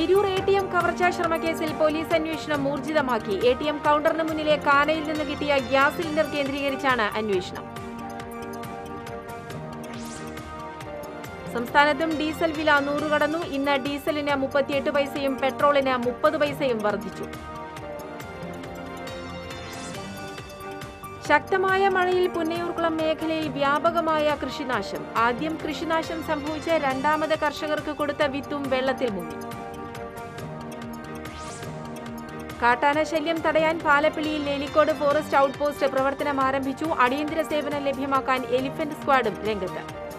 Tirur ATM കവർച്ചാ ശ്രമക്കേസിൽ police അന്വേഷണം ഊർജിതമാക്കി. ATM കൗണ്ടറിന് മുന്നിലെ കാനയിൽ നിന്ന് കിട്ടിയ ഗ്യാസ് സിലിണ്ടർ കേന്ദ്രീകരിച്ചാണ് അന്വേഷണം. സംസ്ഥാനത്തും ഡീസൽ വില 100 കടന്നു. ഇന്ന് ഡീസലിന് 38 പൈസയും പെട്രോളിന് 30 പൈസയും വർദ്ധിച്ചു. ശക്തമായ മഴയിൽ പുന്നയൂർകുളം മേഖലയിൽ വ്യാപകമായ കൃഷിനാശം. ആദ്യം കൃഷിനാശം സംഭവിച്ച രണ്ടാമത് കർഷകർക്ക് കൊടുത്ത വിത്തും വെള്ളത്തിൽ മുങ്ങി. കാട്ടാന ശല്യം തടയാൻ പാലപ്പിള്ളിയിൽ എലിക്കോട് ഫോറസ്റ്റ് ഔട്ട്പോസ്റ്റ് പ്രവർത്തനം ആരംഭിച്ചു. അടിയന്തര സേവനം ലഭ്യമാക്കാൻ എലിഫന്റ് സ്ക്വാഡും രംഗത്ത്.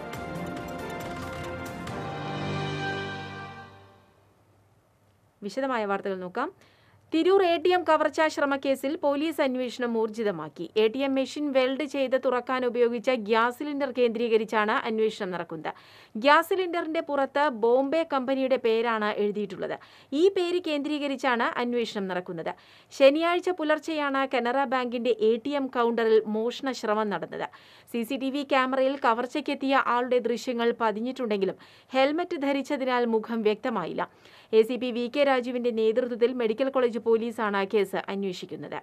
വിശദമായ വാർത്തകൾ നോക്കാം. തിരൂർ ATM കവർച്ചാ ശ്രമക്കേസിൽ പോലീസ് അന്വേഷണം ഊർജിതമാക്കി. ATM മെഷീൻ വെൽഡ് ചെയ്ത് തുറക്കാൻ ഉപയോഗിച്ച ഗ്യാസ് സിലിണ്ടർ കേന്ദ്രീകരിച്ചാണ് അന്വേഷണം നടക്കുന്നത്. ഗ്യാസ് സിലിണ്ടറിന്റെ പുറത്ത് ബോംബെ കമ്പനിയുടെ പേരാണ് എഴുതിയിട്ടുള്ളത്. ഈ പേര് കേന്ദ്രീകരിച്ചാണ് അന്വേഷണം നടക്കുന്നത്. ശനിയാഴ്ച പുലർച്ചെയാണ് കനറ ബാങ്കിന്റെ ATM കൗണ്ടറിൽ മോഷണ ശ്രമം നടന്നത്. CCTV ക്യാമറയിൽ കവർച്ചയ്ക്കെത്തിയ ആളുടെ ദൃശ്യങ്ങൾ പതിഞ്ഞിട്ടുണ്ടെങ്കിലും ഹെൽമറ്റ് ധരിച്ചതിനാൽ മുഖം വ്യക്തമായില്ല. ACP VK രാജുവിന്റെ നേതൃത്വത്തിൽ മെഡിക്കൽ കോളേജ് പോലീസാണ് കേസ് അന്വേഷിക്കുന്നത്.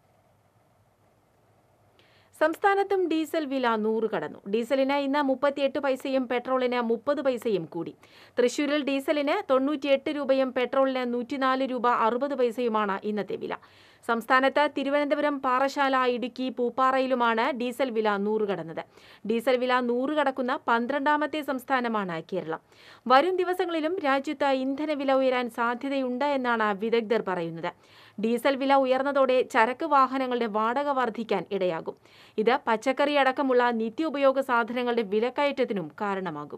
സംസ്ഥാനത്തും ഡീസൽ വില 100 കടന്നു. ഡീസലിന് ഇന്ന് 38 പൈസയും പെട്രോളിന് 30 പൈസയും കൂടി. തൃശൂരിൽ ഡീസലിന് 98 രൂപയും പെട്രോളിന് 104 രൂപ 60 പൈസയുമാണ് ഇന്നത്തെ വില. സംസ്ഥാനത്ത് തിരുവനന്തപുരം, പാറശാല, ഇടുക്കി, പൂപ്പാറയിലുമാണ് ഡീസൽ വില 100 കടന്നത്. ഡീസൽ വില 100 കടക്കുന്ന 12ാമത്തെ സംസ്ഥാനമാണ് കേരളം. വരും ദിവസങ്ങളിലും രാജ്യത്ത് ഇന്ധനവില ഉയരാൻ സാധ്യതയുണ്ട് എന്നാണ് വിദഗ്ധർ പറയുന്നത്. ഡീസൽ വില ഉയർന്നതോടെ ചരക്ക് വാഹനങ്ങളുടെ വാടക വർദ്ധിക്കാൻ ഇടയാകും. ഇത് പച്ചക്കറി അടക്കമുള്ള നിത്യോപയോഗ സാധനങ്ങളുടെ വിലക്കയറ്റത്തിനും കാരണമാകും.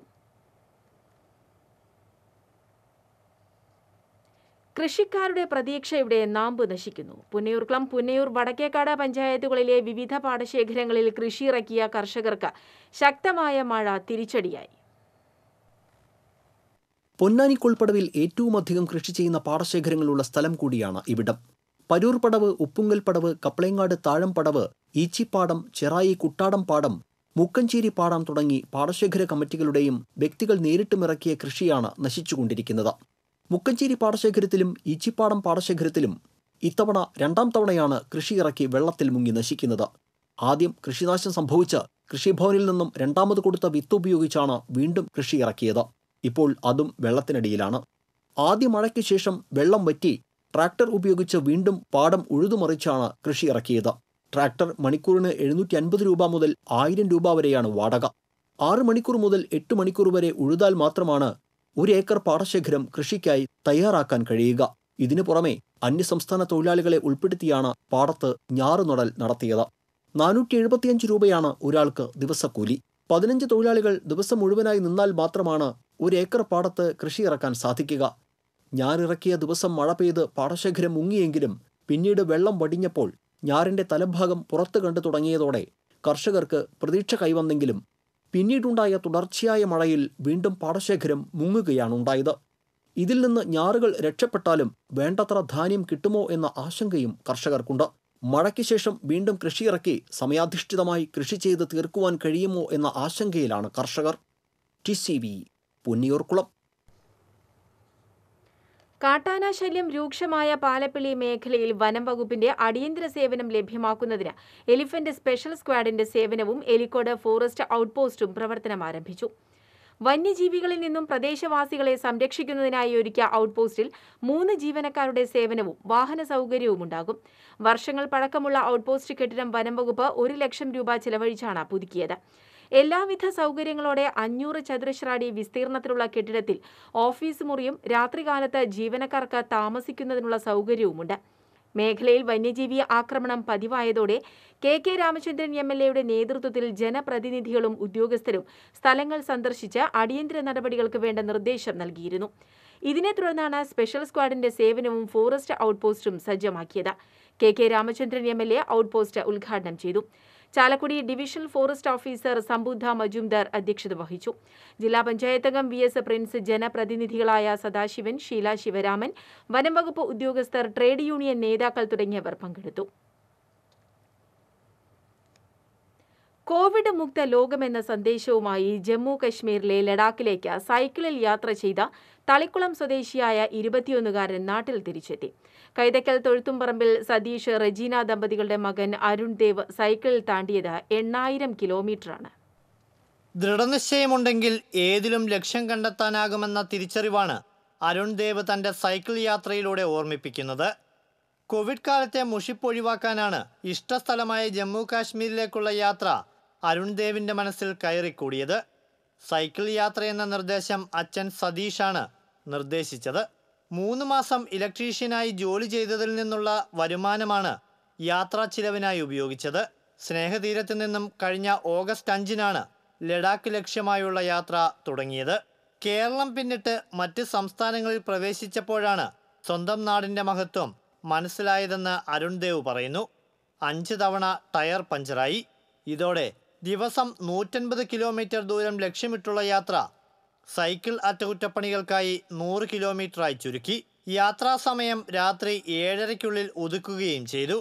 കൃഷിക്കാരുടെ പ്രതീക്ഷയുടെ നാമ്പ് നശിക്കുന്നു. പുന്നയൂർകുളം, പുന്നയൂർ, വടക്കേക്കാട് പഞ്ചായത്തുകളിലെ വിവിധ പാടശേഖരങ്ങളിൽ കൃഷിയിറക്കിയ കർഷകർക്ക് ശക്തമായ മഴ തിരിച്ചടിയായി. പൊന്നാനിക്കുൾപ്പടവിൽ ഏറ്റവുമധികം കൃഷി ചെയ്യുന്ന പാടശേഖരങ്ങളുള്ള സ്ഥലം കൂടിയാണ് ഇവിടം. പരൂർ പടവ്, ഉപ്പുങ്കൽ പടവ്, കപ്ലങ്ങാട് താഴം പടവ്, ഈച്ചിപ്പാടം, ചെറായി കുട്ടാടം പാടം, മുക്കഞ്ചേരി പാടം തുടങ്ങി പാടശേഖര കമ്മിറ്റികളുടെയും വ്യക്തികൾ നേരിട്ടുമിറക്കിയ കൃഷിയാണ് നശിച്ചുകൊണ്ടിരിക്കുന്നത്. മുക്കഞ്ചേരി പാടശേഖരത്തിലും ഈച്ചിപ്പാടം പാടശേഖരത്തിലും ഇത്തവണ 2ാം തവണയാണ് കൃഷിയിറക്കി വെള്ളത്തിൽ മുങ്ങി നശിക്കുന്നത്. ആദ്യം കൃഷിനാശം സംഭവിച്ച് കൃഷിഭവനിൽ നിന്നും 2ാമത് കൊടുത്ത വിത്ത് ഉപയോഗിച്ചാണ് വീണ്ടും കൃഷിയിറക്കിയത്. ഇപ്പോൾ അതും വെള്ളത്തിനടിയിലാണ്. ആദ്യ മഴയ്ക്ക് ശേഷം വെള്ളം വറ്റി ട്രാക്ടർ ഉപയോഗിച്ച് വീണ്ടും പാടം ഉഴുതുമറിച്ചാണ് കൃഷിയിറക്കിയത്. ട്രാക്ടർ മണിക്കൂറിന് 750 രൂപ മുതൽ 1000 രൂപ വരെയാണ് വാടക. 6 മണിക്കൂർ മുതൽ 8 മണിക്കൂർ വരെ ഉഴുതാൽ മാത്രമാണ് 1 ഏക്കർ പാടശേഖരം കൃഷിക്കായി തയ്യാറാക്കാൻ കഴിയുക. ഇതിനു പുറമെ അന്യസംസ്ഥാന തൊഴിലാളികളെ ഉൾപ്പെടുത്തിയാണ് പാടത്ത് ഞാറുനടൽ നടത്തിയത്. 475 രൂപയാണ് ഒരാൾക്ക് ദിവസക്കൂലി. 15 തൊഴിലാളികൾ ദിവസം മുഴുവനായി നിന്നാൽ മാത്രമാണ് 1 ഏക്കർ പാടത്ത് കൃഷിയിറക്കാൻ സാധിക്കുക. ഞാറിറക്കിയ ദിവസം മഴ പെയ്ത് പാടശേഖരം മുങ്ങിയെങ്കിലും പിന്നീട് വെള്ളം വടിഞ്ഞപ്പോൾ ഞാറിന്റെ തലഭാഗം പുറത്തു കണ്ടു തുടങ്ങിയതോടെ കർഷകർക്ക് പ്രതീക്ഷ കൈവന്നെങ്കിലും പിന്നീടുണ്ടായ തുടർച്ചയായ മഴയിൽ വീണ്ടും പാടശേഖരം മുങ്ങുകയാണുണ്ടായത്. ഇതിൽ നിന്ന് ഞാറുകൾ രക്ഷപ്പെട്ടാലും വേണ്ടത്ര ധാന്യം കിട്ടുമോ എന്ന ആശങ്കയും കർഷകർക്കുണ്ട്. മഴയ്ക്ക് ശേഷം വീണ്ടും കൃഷിയിറക്കി സമയാധിഷ്ഠിതമായി കൃഷി ചെയ്ത് തീർക്കുവാൻ കഴിയുമോ എന്ന ആശങ്കയിലാണ് കർഷകർ. TCV പുന്നയൂർകുളം. കാട്ടാന ശല്യം രൂക്ഷമായ പാലപ്പിള്ളി മേഖലയിൽ വനം വകുപ്പിന്റെ അടിയന്തര സേവനം ലഭ്യമാക്കുന്നതിന് എലിഫന്റ് സ്പെഷ്യൽ സ്ക്വാഡിന്റെ സേവനവും എലിക്കോട് ഫോറസ്റ്റ് ഔട്ട്പോസ്റ്റും പ്രവർത്തനം ആരംഭിച്ചു. വന്യജീവികളിൽ നിന്നും പ്രദേശവാസികളെ സംരക്ഷിക്കുന്നതിനായി ഒരുക്കിയ ഔട്ട്പോസ്റ്റിൽ 3 ജീവനക്കാരുടെ സേവനവും വാഹന സൗകര്യവും ഉണ്ടാകും. വർഷങ്ങൾ പഴക്കമുള്ള ഔട്ട്പോസ്റ്റ് കെട്ടിടം വനം വകുപ്പ് 1 ലക്ഷം രൂപ ചെലവഴിച്ചാണ് പുതുക്കിയത്. എല്ലാവിധ സൗകര്യങ്ങളോടെ 500 ചതുരശ്ര അടി വിസ്തീർണത്തിലുള്ള കെട്ടിടത്തിൽ ഓഫീസ് മുറിയും രാത്രികാലത്ത് ജീവനക്കാർക്ക് താമസിക്കുന്നതിനുള്ള സൗകര്യവുമുണ്ട്. മേഖലയിൽ വന്യജീവി ആക്രമണം പതിവായതോടെ KK രാമചന്ദ്രൻ MLA നേതൃത്വത്തിൽ ജനപ്രതിനിധികളും ഉദ്യോഗസ്ഥരും സ്ഥലങ്ങൾ സന്ദർശിച്ച് അടിയന്തര നടപടികൾക്ക് വേണ്ട നിർദ്ദേശം നൽകിയിരുന്നു. ഇതിനെ തുടർന്നാണ് സ്പെഷ്യൽ സ്ക്വാഡിന്റെ സേവനവും ഫോറസ്റ്റ് ഔട്ട്പോസ്റ്റും സജ്ജമാക്കിയത്. KK രാമചന്ദ്രൻ MLA ഔട്ട്പോസ്റ്റ് ഉദ്ഘാടനം ചെയ്തു. Chalakudy divisional forest officer Sambuddha Majumdar അധ്യക്ഷത വഹിച്ചു. ജില്ലാ പഞ്ചായത്ത് അംഗം VS പ്രിൻസ്, ജനപ്രതിനിധികളായ സദാശിവൻ, ഷീല ശിവരാമൻ, വനം വകുപ്പ് ഉദ്യോഗസ്ഥർ, ട്രേഡ് യൂണിയൻ നേതാക്കൾ തുടങ്ങിയവർ പങ്കെടുത്തു. കോവിഡ് മുക്ത ലോകമെന്ന സന്ദേശവുമായി ജമ്മു കശ്മീരിലെ ലഡാക്കിലേക്ക് സൈക്കിളിൽ യാത്ര ചെയ്ത തളിക്കുളം സ്വദേശിയായ 21-കാരൻ നാട്ടിൽ തിരിച്ചെത്തി. കൈതക്കൽ തൊഴുത്തുംപറമ്പിൽ സതീഷ് റെജീന ദമ്പതികളുടെ മകൻ അരുൺ ദേവ് സൈക്കിളിൽ താണ്ടിയത് 8000 കിലോമീറ്ററാണ്. ദൃഢനിശ്ചയമുണ്ടെങ്കിൽ ഏതിലും ലക്ഷ്യം കണ്ടെത്താനാകുമെന്ന തിരിച്ചറിവാണ് അരുൺ ദേവ് തന്റെ സൈക്കിൾ യാത്രയിലൂടെ ഓർമ്മിപ്പിക്കുന്നത്. കോവിഡ് കാലത്തെ മുഷിപ്പൊഴിവാക്കാനാണ് ഇഷ്ടസ്ഥലമായ ജമ്മു കാശ്മീരിലേക്കുള്ള യാത്ര അരുൺ ദേവിന്റെ മനസ്സിൽ കയറിക്കൂടിയത്. സൈക്കിൾ യാത്രയെന്ന നിർദ്ദേശം അച്ഛൻ സതീഷാണ് നിർദ്ദേശിച്ചത്. 3 മാസം ഇലക്ട്രീഷ്യനായി ജോലി ചെയ്തതിൽ നിന്നുള്ള വരുമാനമാണ് യാത്രാ ചിലവിനായി ഉപയോഗിച്ചത്. സ്നേഹതീരത്ത് നിന്നും കഴിഞ്ഞ ഓഗസ്റ്റ് 5-നാണ് ലഡാക്ക് ലക്ഷ്യമായുള്ള യാത്ര തുടങ്ങിയത്. കേരളം പിന്നിട്ട് മറ്റ് സംസ്ഥാനങ്ങളിൽ പ്രവേശിച്ചപ്പോഴാണ് സ്വന്തം നാടിന്റെ മഹത്വം മനസ്സിലായതെന്ന് അരുൺ ദേവ് പറയുന്നു. 5 തവണ ടയർ പഞ്ചറായി. ഇതോടെ ദിവസം 150 കിലോമീറ്റർ ദൂരം ലക്ഷ്യമിട്ടുള്ള യാത്ര സൈക്കിൾ അറ്റകുറ്റപ്പണികൾക്കായി 100 കിലോമീറ്ററായി ചുരുക്കി. യാത്രാസമയം രാത്രി 7:30-ക്കുള്ളിൽ ഒതുക്കുകയും ചെയ്തു.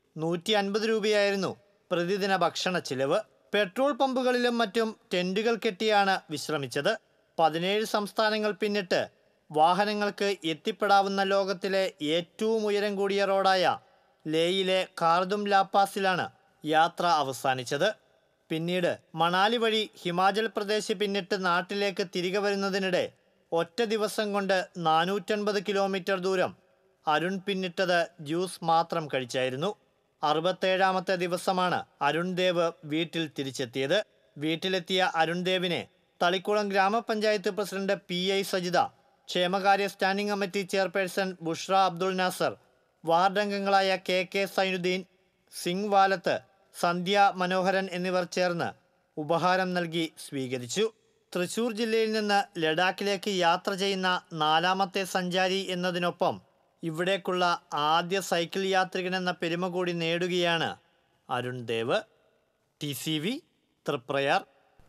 150 രൂപയായിരുന്നു പ്രതിദിന ഭക്ഷണ ചിലവ്. പെട്രോൾ പമ്പുകളിലും മറ്റും ടെന്റുകൾ കെട്ടിയാണ് വിശ്രമിച്ചത്. 17 സംസ്ഥാനങ്ങൾ പിന്നിട്ട് വാഹനങ്ങൾക്ക് എത്തിപ്പെടാവുന്ന ലോകത്തിലെ ഏറ്റവും ഉയരം കൂടിയ റോഡായ ലേയിലെ കാർദും ലാപ്പാസിലാണ് യാത്ര അവസാനിച്ചത്. പിന്നീട് മണാലി വഴി ഹിമാചൽ പ്രദേശ് പിന്നിട്ട് നാട്ടിലേക്ക് തിരികെ വരുന്നതിനിടെ ഒറ്റ ദിവസം കൊണ്ട് 450 കിലോമീറ്റർ ദൂരം അരുൺ പിന്നിട്ടത് ജ്യൂസ് മാത്രം കഴിച്ചായിരുന്നു. 67-ാമത്തെ ദിവസമാണ് അരുൺ ദേവ് വീട്ടിൽ തിരിച്ചെത്തിയത്. വീട്ടിലെത്തിയ അരുൺ ദേവിനെ തളിക്കുളം ഗ്രാമപഞ്ചായത്ത് പ്രസിഡന്റ് PI സജിത, ക്ഷേമകാര്യ standing committee chairperson Bushra Abdul Nasar, വാർഡംഗങ്ങളായ KK സൈനുദ്ദീൻ, സിംഗ് വാലത്ത്, സന്ധ്യ മനോഹരൻ എന്നിവർ ചേർന്ന് ഉപഹാരം നൽകി സ്വീകരിച്ചു. തൃശൂർ ജില്ലയിൽ നിന്ന് ലഡാക്കിലേക്ക് യാത്ര ചെയ്യുന്ന 4ാമത്തെ സഞ്ചാരി എന്നതിനൊപ്പം ഇവിടേക്കുള്ള ആദ്യ സൈക്കിൾ യാത്രികനെന്ന പെരുമ കൂടി നേടുകയാണ് അരുൺ ദേവ്. TCV തൃപ്രയാർ.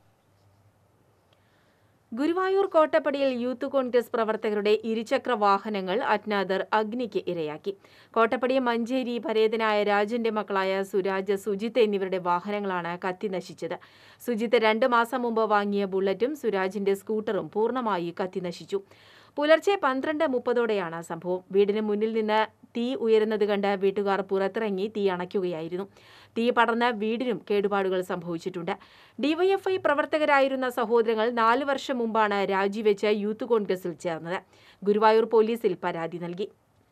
ഗുരുവായൂർ കോട്ടപ്പടിയിൽ യൂത്ത് കോൺഗ്രസ് പ്രവർത്തകരുടെ ഇരുചക്ര വാഹനങ്ങൾ അജ്ഞാതർ അഗ്നിക്ക് ഇരയാക്കി. കോട്ടപ്പടി മഞ്ചേരി പരേതനായ രാജന്റെ മക്കളായ സുരാജ്, സുജിത്ത് എന്നിവരുടെ വാഹനങ്ങളാണ് കത്തി നശിച്ചത്. സുജിത്ത് 2 മാസം മുമ്പ് വാങ്ങിയ ബുള്ളറ്റും സുരാജിന്റെ സ്കൂട്ടറും പൂർണ്ണമായി കത്തി നശിച്ചു. പുലർച്ചെ 12:30-ഓടെയാണ് സംഭവം. വീടിന് മുന്നിൽ നിന്ന് തീ ഉയരുന്നത് കണ്ട് വീട്ടുകാർ പുറത്തിറങ്ങി തീ അണയ്ക്കുകയായിരുന്നു. തീ പടർന്ന് വീടിനും കേടുപാടുകൾ സംഭവിച്ചിട്ടുണ്ട്. DYFI പ്രവർത്തകരായിരുന്ന സഹോദരങ്ങൾ 4 വർഷം മുമ്പാണ് രാജിവെച്ച് യൂത്ത് കോൺഗ്രസിൽ ചേർന്നത്. ഗുരുവായൂർ പോലീസിൽ പരാതി നൽകി.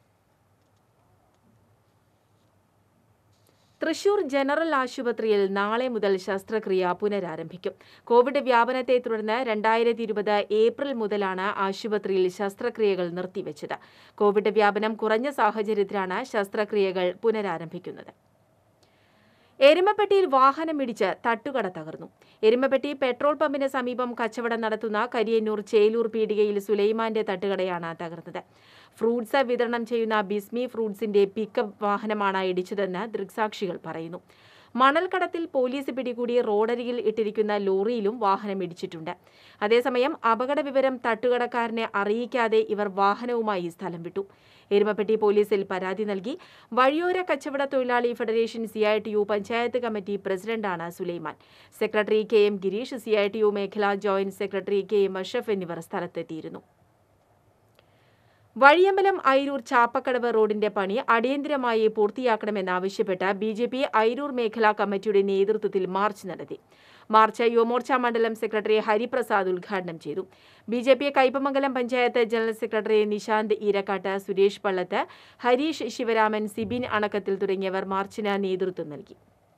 തൃശൂർ ജനറൽ ആശുപത്രിയിൽ നാളെ മുതൽ ശസ്ത്രക്രിയ പുനരാരംഭിക്കും. കോവിഡ് വ്യാപനത്തെ തുടർന്ന് 2020 ഏപ്രിൽ മുതലാണ് ആശുപത്രിയിൽ ശസ്ത്രക്രിയകൾ നിർത്തിവെച്ചത്. കോവിഡ് വ്യാപനം കുറഞ്ഞ സാഹചര്യത്തിലാണ് ശസ്ത്രക്രിയകൾ പുനരാരംഭിക്കുന്നത്. എരുമപ്പെട്ടിയിൽ വാഹനമിടിച്ച് തട്ടുകട തകർന്നു. എരുമപ്പെട്ടി പെട്രോൾ പമ്പിന് സമീപം കച്ചവടം നടത്തുന്ന കരിയന്നൂർ ചേലൂർ പീടികയിൽ സുലൈമാന്റെ തട്ടുകടയാണ് തകർന്നത്. ഫ്രൂട്ട്സ് വിതരണം ചെയ്യുന്ന ബിസ്മി ഫ്രൂട്ട്സിന്റെ പിക്കപ്പ് വാഹനമാണ് ഇടിച്ചതെന്ന് ദൃക്സാക്ഷികൾ പറയുന്നു. മണൽക്കടത്തിൽ പോലീസ് പിടികൂടി റോഡരികിൽ ഇട്ടിരിക്കുന്ന ലോറിയിലും വാഹനം ഇടിച്ചിട്ടുണ്ട്. അതേസമയം അപകട വിവരം തട്ടുകടക്കാരനെ അറിയിക്കാതെ ഇവർ വാഹനവുമായി സ്ഥലം വിട്ടു. എരുമപ്പെട്ടി പോലീസിൽ പരാതി നൽകി. വഴിയോര കച്ചവട തൊഴിലാളി ഫെഡറേഷൻ CITU പഞ്ചായത്ത് കമ്മിറ്റി പ്രസിഡന്റാണ് Sulaiman. Secretary KM Girish, CITU മേഖലാ ജോയിന്റ് സെക്രട്ടറി KM അഷ്റഫ് എന്നിവർ സ്ഥലത്തെത്തിയിരുന്നു. വഴിയമ്പലം അയിരൂർ ചാപ്പക്കടവ് റോഡിന്റെ പണി അടിയന്തരമായി പൂർത്തിയാക്കണമെന്നാവശ്യപ്പെട്ട് BJP അയിരൂർ മേഖലാ കമ്മിറ്റിയുടെ നേതൃത്വത്തിൽ മാർച്ച് നടത്തി. മാർച്ച് യുവമോർച്ച മണ്ഡലം സെക്രട്ടറി ഹരിപ്രസാദ് ഉദ്ഘാടനം ചെയ്തു. BJP Kaipamangalam panchayat general secretary Nishanth Eerakkattu, Suresh Pallath, Harish Sivaraman, Sibin Anakkathil തുടങ്ങിയവർ മാർച്ചിന് നേതൃത്വം നൽകി.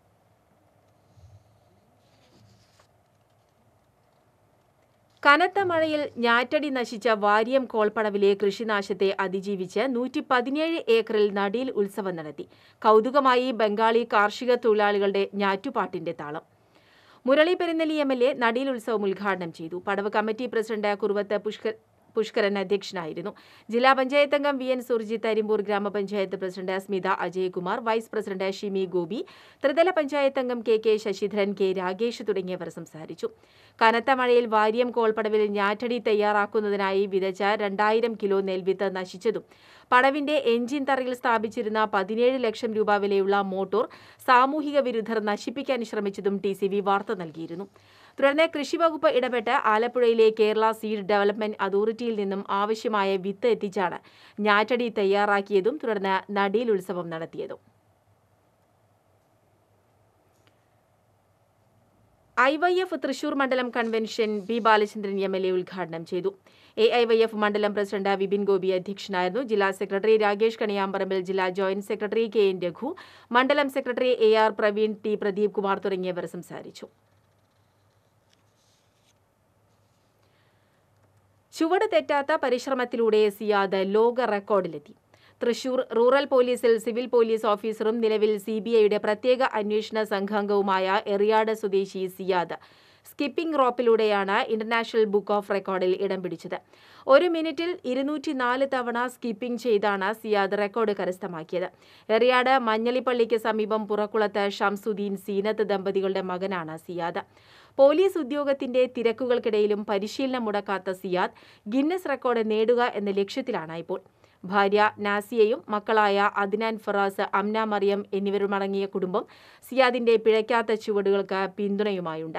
കനത്ത മഴയിൽ ഞാറ്റടി നശിച്ച വാര്യം കോൾപ്പടവിലെ കൃഷിനാശത്തെ അതിജീവിച്ച് 117 ഏക്കറിൽ നടീൽ ഉത്സവം നടത്തി. കൗതുകമായി ബംഗാളി കാർഷിക തൊഴിലാളികളുടെ ഞാറ്റുപാട്ടിന്റെ താളം. മുരളി പെരുന്നെല്ലി MLA നടീൽ ഉത്സവം ഉദ്ഘാടനം ചെയ്തു. പടവ് കമ്മിറ്റി പ്രസിഡന്റ് കുറുവത്ത് പുഷ്കരൻ അധ്യക്ഷനായിരുന്നു. ജില്ലാ പഞ്ചായത്ത് അംഗം VN സുർജിത്ത്, അരിമ്പൂർ ഗ്രാമപഞ്ചായത്ത് president Smitha Ajayakumar, vice president Shimi Gopi, ത്രിതല പഞ്ചായത്ത് അംഗം KK ശശിധരൻ, K രാഗേഷ് തുടങ്ങിയവർ സംസാരിച്ചു. കനത്ത മഴയിൽ വാര്യം കോൾപ്പടവിൽ ഞാറ്റടി തയ്യാറാക്കുന്നതിനായി വിതച്ച 2000 കിലോ നെൽവിത്ത് നശിച്ചതും പടവിന്റെ എഞ്ചിൻ തറയിൽ സ്ഥാപിച്ചിരുന്ന 17 ലക്ഷം രൂപ വിലയുള്ള മോട്ടോർ സാമൂഹിക വിരുദ്ധർ നശിപ്പിക്കാൻ ശ്രമിച്ചതും TCV വാർത്ത നൽകിയിരുന്നു. തുടർന്ന് കൃഷിവകുപ്പ് ഇടപെട്ട് ആലപ്പുഴയിലെ കേരള സീഡ് ഡെവലപ്മെന്റ് അതോറിറ്റിയിൽ നിന്നും ആവശ്യമായ വിത്ത് എത്തിച്ചാണ് ഞാറ്റടി തയ്യാറാക്കിയതും തുടർന്ന് നടീൽ ഉത്സവം നടത്തിയതും. IYF തൃശൂർ മണ്ഡലം കൺവെൻഷൻ പി ബാലചന്ദ്രൻ MLA ഉദ്ഘാടനം ചെയ്തു. AIYF മണ്ഡലം പ്രസിഡന്റ് വിപിൻ ഗോപി അധ്യക്ഷനായിരുന്നു. ജില്ലാ സെക്രട്ടറി രാകേഷ് കണിയാമ്പറമ്പിൽ, ജില്ലാ ജോയിന്റ് സെക്രട്ടറി KN രഘു, മണ്ഡലം secretary AR Praveen, T Pradeep Kumar തുടങ്ങിയവർ സംസാരിച്ചു. ചുവട് തെറ്റാത്ത പരിശ്രമത്തിലൂടെ സിയാദ് ലോക റെക്കോർഡിലെത്തി. തൃശൂർ റൂറൽ പോലീസിൽ സിവിൽ പോലീസ് ഓഫീസറും നിലവിൽ CBIയുടെ പ്രത്യേക അന്വേഷണ സംഘാംഗവുമായ എറിയാട് സ്വദേശി സിയാദ് സ്കിപ്പിംഗ് റോപ്പിലൂടെയാണ് ഇന്റർനാഷണൽ ബുക്ക് ഓഫ് റെക്കോർഡിൽ ഇടം പിടിച്ചത്. 1 മിനിറ്റിൽ 204 തവണ സ്കിപ്പിംഗ് ചെയ്താണ് സിയാദ് റെക്കോർഡ് കരസ്ഥമാക്കിയത്. എറിയാട് മഞ്ഞളിപ്പള്ളിക്ക് സമീപം പുറക്കുളത്ത് ഷംസുദ്ദീൻ സീനത്ത് ദമ്പതികളുടെ മകനാണ് സിയാദ്. പോലീസ് ഉദ്യോഗത്തിന്റെ തിരക്കുകൾക്കിടയിലും പരിശീലനം മുടക്കാത്ത സിയാദ് ഗിന്നസ് റെക്കോർഡ് നേടുക എന്ന ലക്ഷ്യത്തിലാണ് ഇപ്പോൾ. ഭാര്യ നാസിയയും മക്കളായ അദ്നാൻ ഫറാസ്, അംന മറിയം എന്നിവരുമടങ്ങിയ കുടുംബം സിയാദിന്റെ പിഴയ്ക്കാത്ത ചുവടുകൾക്ക് പിന്തുണയുമായുണ്ട്.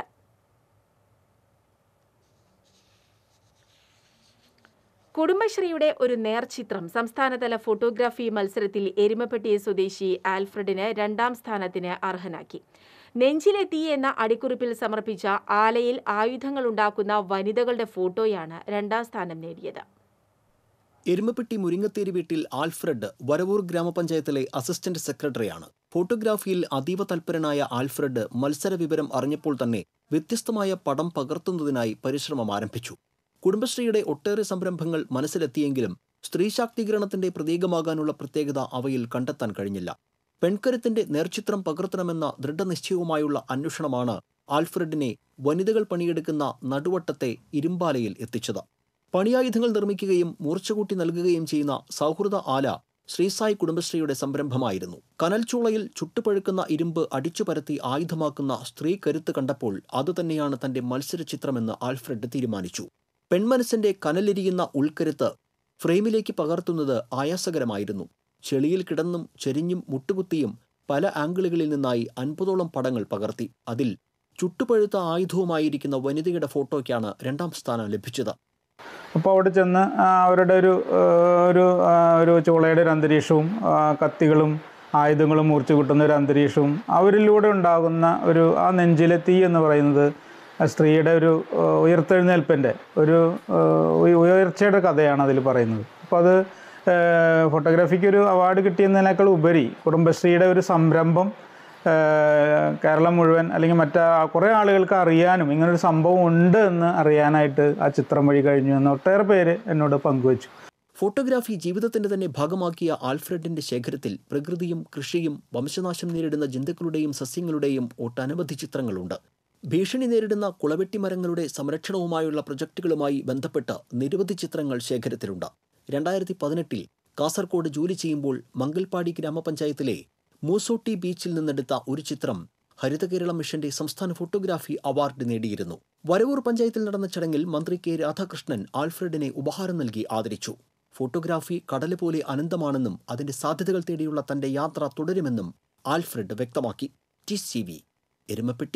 കുടുംബശ്രീയുടെ ഒരു നേർചിത്രം സംസ്ഥാനതല ഫോട്ടോഗ്രാഫി മത്സരത്തിൽ എരുമപ്പെട്ടി സ്വദേശി ആൽഫ്രഡിന് 2ാം സ്ഥാനത്തിന് അർഹനാക്കി. നെഞ്ചിലെ തീ എന്ന അടിക്കുറിപ്പിൽ സമർപ്പിച്ച ആലയിൽ ആയുധങ്ങൾ ഉണ്ടാക്കുന്ന വനിതകളുടെ ഫോട്ടോയാണ് 2ാം സ്ഥാനം നേടിയത്. എരുമപ്പെട്ടി മുരിങ്ങത്തേരി വീട്ടിൽ ആൽഫ്രഡ് വരവൂർ ഗ്രാമപഞ്ചായത്തിലെ അസിസ്റ്റന്റ് സെക്രട്ടറിയാണ്. ഫോട്ടോഗ്രാഫിയിൽ അതീവ തൽപരനായ ആൽഫ്രഡ് മത്സര വിവരം അറിഞ്ഞപ്പോൾ തന്നെ വ്യത്യസ്തമായ പടം പകർത്തുന്നതിനായി പരിശ്രമം ആരംഭിച്ചു. കുടുംബശ്രീയുടെ ഒട്ടേറെ സംരംഭങ്ങൾ മനസ്സിലെത്തിയെങ്കിലും സ്ത്രീ ശാക്തീകരണത്തിന്റെ പ്രതീകമാകാനുള്ള പ്രത്യേകത അവയിൽ കണ്ടെത്താൻ കഴിഞ്ഞില്ല. പെൺകരുത്തിന്റെ നേർചിത്രം പകർത്തണമെന്ന ദൃഢനിശ്ചയവുമായുള്ള അന്വേഷണമാണ് ആൽഫ്രഡിനെ വനിതകൾ പണിയെടുക്കുന്ന നടുവട്ടത്തെ ഇരുമ്പാലയിൽ എത്തിച്ചത്. പണിയായുധങ്ങൾ നിർമ്മിക്കുകയും മൂർച്ചകൂട്ടി നൽകുകയും ചെയ്യുന്ന സൗഹൃദ ആല ശ്രീസായി കുടുംബശ്രീയുടെ സംരംഭമായിരുന്നു. കനൽച്ചൂളയിൽ ചുട്ടുപഴുക്കുന്ന ഇരുമ്പ് അടിച്ചുപരത്തി ആയുധമാക്കുന്ന സ്ത്രീ കരുത്ത് കണ്ടപ്പോൾ അതുതന്നെയാണ് തന്റെ മത്സരചിത്രമെന്ന് ആൽഫ്രഡ് തീരുമാനിച്ചു. പെൺമനസ്സിന്റെ കനലെരിയുന്ന ഉൾക്കരുത്ത് ഫ്രെയിമിലേക്ക് പകർത്തുന്നത് ആയാസകരമായിരുന്നു. ചെളിയിൽ കിടന്നും ചെരിഞ്ഞും മുട്ടുകുത്തിയും പല ആംഗിളുകളിൽ നിന്നായി 50ഓളം പടങ്ങൾ പകർത്തി. അതിൽ ചുട്ടുപഴുത്ത ആയുധവുമായിരിക്കുന്ന വനിതയുടെ ഫോട്ടോയ്ക്കാണ് 2ാം സ്ഥാനം ലഭിച്ചത്. അപ്പോൾ അവിടെ ചെന്ന് അവരുടെ ഒരു ചുളയുടെ ഒരു അന്തരീക്ഷവും കത്തികളും ആയുധങ്ങളും മൂർച്ച കിട്ടുന്ന ഒരു അന്തരീക്ഷവും അവരിലൂടെ ഉണ്ടാകുന്ന ആ നെഞ്ചിലെ തീ എന്ന് പറയുന്നത് സ്ത്രീയുടെ ഒരു ഉയർത്തെഴുന്നേൽപ്പിൻ്റെ ഒരു ഉയർച്ചയുടെ കഥയാണ് അതിൽ പറയുന്നത്. അപ്പോൾ അത് ഫോട്ടോഗ്രാഫിക്ക് ഒരു അവാർഡ് കിട്ടിയെന്നതിനേക്കാൾ ഉപരി കുടുംബശ്രീയുടെ ഒരു സംരംഭം കേരളം മുഴുവൻ അല്ലെങ്കിൽ കുറേ ആളുകൾക്ക് അറിയാനും ഇങ്ങനൊരു സംഭവം ഉണ്ട് എന്ന് അറിയാനായിട്ട് ആ ചിത്രം വഴി കഴിഞ്ഞു എന്ന് ഒട്ടേറെ പേര് എന്നോട് പങ്കുവച്ചു. ഫോട്ടോഗ്രാഫി ജീവിതത്തിന്റെ തന്നെ ഭാഗമാക്കിയ ആൽഫ്രഡിന്റെ ശേഖരത്തിൽ പ്രകൃതിയും കൃഷിയും വംശനാശം നേരിടുന്ന ജന്തുക്കളുടെയും സസ്യങ്ങളുടെയും ഒട്ടനവധി ചിത്രങ്ങളുണ്ട്. ഭീഷണി നേരിടുന്ന കുളവെട്ടിമരങ്ങളുടെ സംരക്ഷണവുമായുള്ള പ്രൊജക്ടുകളുമായി ബന്ധപ്പെട്ട് നിരവധി ചിത്രങ്ങൾ ശേഖരത്തിലുണ്ട്. 2018 കാസർഗോഡ് ജോലി ചെയ്യുമ്പോൾ മംഗൽപാടി ഗ്രാമപഞ്ചായത്തിലെ മൂസോട്ടി ബീച്ചിൽ നിന്നെടുത്ത ഒരു ചിത്രം ഹരിതകേരളം മിഷന്റെ സംസ്ഥാന ഫോട്ടോഗ്രാഫി അവാർഡ് നേടിയിരുന്നു. വരവൂർ പഞ്ചായത്തിൽ നടന്ന ചടങ്ങിൽ മന്ത്രി K രാധാകൃഷ്ണൻ ആൽഫ്രഡിനെ ഉപഹാരം നൽകി ആദരിച്ചു. ഫോട്ടോഗ്രാഫി കടല് പോലെ അനന്തമാണെന്നും അതിന്റെ സാധ്യതകൾ തേടിയുള്ള തന്റെ യാത്ര തുടരുമെന്നും ആൽഫ്രഡ് വ്യക്തമാക്കി. TCV എരുമപ്പെട്ടി.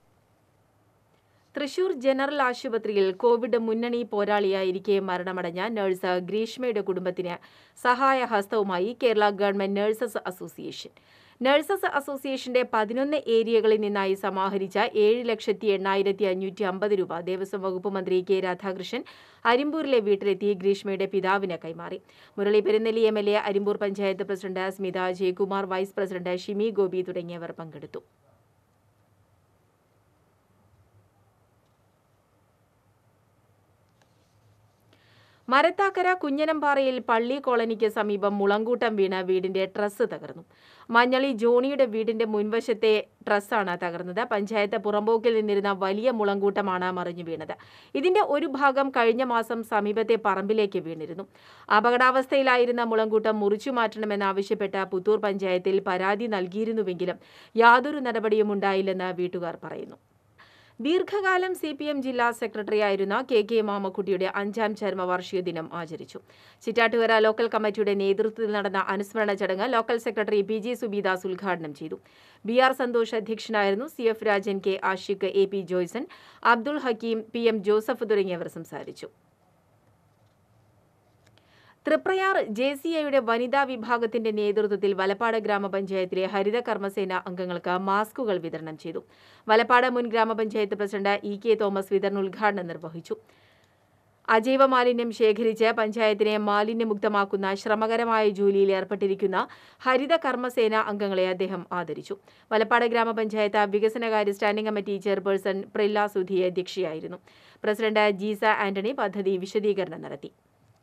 തൃശൂർ ജനറൽ ആശുപത്രിയിൽ കോവിഡ് മുന്നണി പോരാളിയായിരിക്കെ മരണമടഞ്ഞ നഴ്സ് ഗ്രീഷ്മയുടെ കുടുംബത്തിന് സഹായഹസ്തവുമായി Kerala government nurses association. Nurses അസോസിയേഷന്റെ 11 ഏരിയകളിൽ നിന്നായി സമാഹരിച്ച 7,80,550 രൂപ ദേവസ്വം വകുപ്പ് മന്ത്രി K രാധാകൃഷ്ണൻ അരിമ്പൂരിലെ വീട്ടിലെത്തി ഗ്രീഷ്മയുടെ പിതാവിന് കൈമാറി. Murali Perunnelli MLA, Arimpur panchayat president Smitha Jayakumar, vice president Shimi Gopi തുടങ്ങിയവർ പങ്കെടുത്തു. മരത്താക്കര കുഞ്ഞനംപാറയിൽ പള്ളി കോളനിക്ക് സമീപം മുളങ്കൂട്ടം വീണ വീടിന്റെ ട്രസ് തകർന്നു. മഞ്ഞളി ജോണിയുടെ വീടിന്റെ മുൻവശത്തെ ട്രസ്സാണ് തകർന്നത്. പഞ്ചായത്ത് പുറമ്പോക്കിൽ നിന്നിരുന്ന വലിയ മുളങ്കൂട്ടമാണ് മറിഞ്ഞു വീണത്. ഇതിന്റെ ഒരു ഭാഗം കഴിഞ്ഞ മാസം സമീപത്തെ പറമ്പിലേക്ക് വീണിരുന്നു. അപകടാവസ്ഥയിലായിരുന്ന മുളങ്കൂട്ടം മുറിച്ചു മാറ്റണമെന്നാവശ്യപ്പെട്ട് പുത്തൂർ പഞ്ചായത്തിൽ പരാതി നൽകിയിരുന്നുവെങ്കിലും യാതൊരു നടപടിയും ഉണ്ടായില്ലെന്ന് വീട്ടുകാർ പറയുന്നു. ദീർഘകാലം CPM ജില്ലാ സെക്രട്ടറിയായിരുന്ന KK മാമക്കുട്ടിയുടെ 5ാം ചരമവാർഷിക ദിനം ആചരിച്ചു. ചിറ്റാറ്റുകര ലോക്കൽ കമ്മിറ്റിയുടെ നേതൃത്വത്തിൽ നടന്ന അനുസ്മരണ ചടങ്ങ് ലോക്കൽ സെക്രട്ടറി PG സുബീദാസ് ഉദ്ഘാടനം ചെയ്തു. BR സന്തോഷ് അധ്യക്ഷനായിരുന്നു. CF Rajan, K Ashiq, AP Joyson, Abdul Hakeem, PM Joseph തുടങ്ങിയവർ സംസാരിച്ചു. തൃപ്രയാർ JCIയുടെ വനിതാ വിഭാഗത്തിന്റെ നേതൃത്വത്തിൽ വലപ്പാട് ഗ്രാമപഞ്ചായത്തിലെ ഹരിത കർമ്മസേന അംഗങ്ങൾക്ക് മാസ്കുകൾ വിതരണം ചെയ്തു. വലപ്പാട് മുൻ ഗ്രാമപഞ്ചായത്ത് പ്രസിഡന്റ് EK തോമസ് വിതരണോദ്ഘാടനം നിർവഹിച്ചു. അജൈവ മാലിന്യം ശേഖരിച്ച് പഞ്ചായത്തിനെ മാലിന്യമുക്തമാക്കുന്ന ശ്രമകരമായ ജോലിയിൽ ഏർപ്പെട്ടിരിക്കുന്ന ഹരിത കർമ്മസേന അംഗങ്ങളെ അദ്ദേഹം ആദരിച്ചു. വലപ്പാട് ഗ്രാമപഞ്ചായത്ത് വികസനകാര്യ standing committee chairperson Prilla Sudhi അധ്യക്ഷയായിരുന്നു. പ്രസിഡന്റ് ജീസ ആന്റണി പദ്ധതി വിശദീകരണം നടത്തി.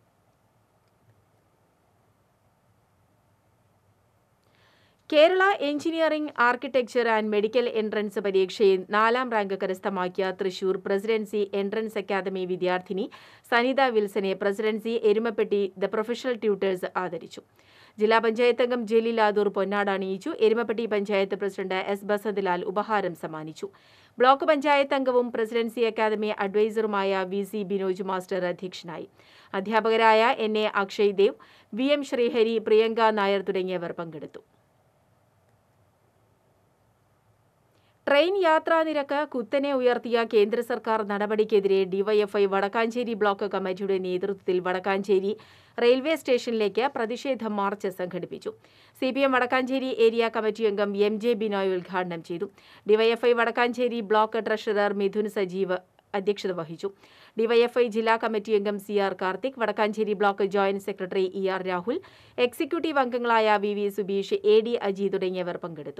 Kerala engineering, architecture and medical entrance പരീക്ഷയിൽ 4ാം റാങ്ക് കരസ്ഥമാക്കിയ തൃശൂർ പ്രസിഡൻസി എൻട്രൻസ് അക്കാദമി വിദ്യാർത്ഥിനി സനിത വിൽസനെ presidency Erumapetty the professional tutors ആദരിച്ചു. ജില്ലാ പഞ്ചായത്ത് അംഗം ജലീൽ ആദൂർ പൊന്നാട അണിയിച്ചു. എരുമപ്പെട്ടി പഞ്ചായത്ത് പ്രസിഡന്റ് S ബസന്തലാൽ ഉപഹാരം സമ്മാനിച്ചു. ബ്ലോക്ക് പഞ്ചായത്ത് അംഗവും പ്രസിഡൻസി അക്കാദമി അഡ്വൈസറുമായ VC ബിനോജ് മാസ്റ്റർ അധ്യക്ഷനായി. അധ്യാപകരായ NA അക്ഷയ് ദേവ്, VM ശ്രീഹരി, പ്രിയങ്ക നായർ തുടങ്ങിയവർ പങ്കെടുത്തു. ട്രെയിൻ യാത്രാ നിരക്ക് കുത്തനെ ഉയർത്തിയ കേന്ദ്ര സർക്കാർ നടപടിക്കെതിരെ DYFI വടക്കാഞ്ചേരി ബ്ലോക്ക് കമ്മിറ്റിയുടെ നേതൃത്വത്തിൽ വടക്കാഞ്ചേരി റെയിൽവേ സ്റ്റേഷനിലേക്ക് പ്രതിഷേധ മാർച്ച് സംഘടിപ്പിച്ചു. CPM വടക്കാഞ്ചേരി ഏരിയ കമ്മിറ്റി അംഗം MJ ബിനോയ് ഉദ്ഘാടനം ചെയ്തു. DYFI Vadakkanchery block treasurer Midhun Sajeev അധ്യക്ഷത വഹിച്ചു. DYFI ജില്ലാ കമ്മിറ്റി അംഗം CR Karthik, Vadakkanchery block joint secretary ER Rahul, executive അംഗങ്ങളായ VV സുബീഷ്, AD അജി തുടങ്ങിയവർ പങ്കെടുത്തു.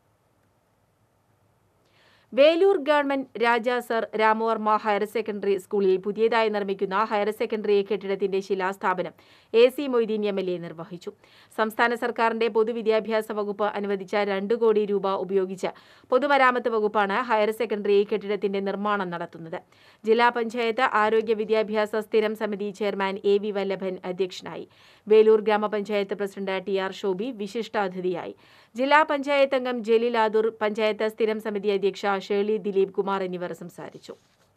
Velur government Raja sir Ramavarma higher secondary സ്കൂളിൽ പുതിയതായി നിർമ്മിക്കുന്ന ഹയർ സെക്കൻഡറി കെട്ടിടത്തിന്റെ ശിലാസ്ഥാപനം AC മൊയ്തീൻ MLA നിർവഹിച്ചു. സംസ്ഥാന സർക്കാരിന്റെ പൊതുവിദ്യാഭ്യാസ വകുപ്പ് അനുവദിച്ച 2 കോടി രൂപ ഉപയോഗിച്ച് പൊതുമരാമത്ത് വകുപ്പാണ് ഹയർ സെക്കൻഡറി കെട്ടിടത്തിന്റെ നിർമ്മാണം നടത്തുന്നത്. ജില്ലാ പഞ്ചായത്ത് ആരോഗ്യ വിദ്യാഭ്യാസ സ്ഥിരം സമിതി ചെയർമാൻ AV വല്ലഭൻ അധ്യക്ഷനായി. വേലൂർ ഗ്രാമപഞ്ചായത്ത് പ്രസിഡന്റ് TR ഷോബി വിശിഷ്ടാതിഥിയായി. ജില്ലാ പഞ്ചായത്ത് അംഗം ജലീൽ ആദൂർ, പഞ്ചായത്ത് സ്ഥിരം സമിതി അധ്യക്ഷ ഷേർലി ദിലീപ് കുമാർ എന്നിവർ സംസാരിച്ചു.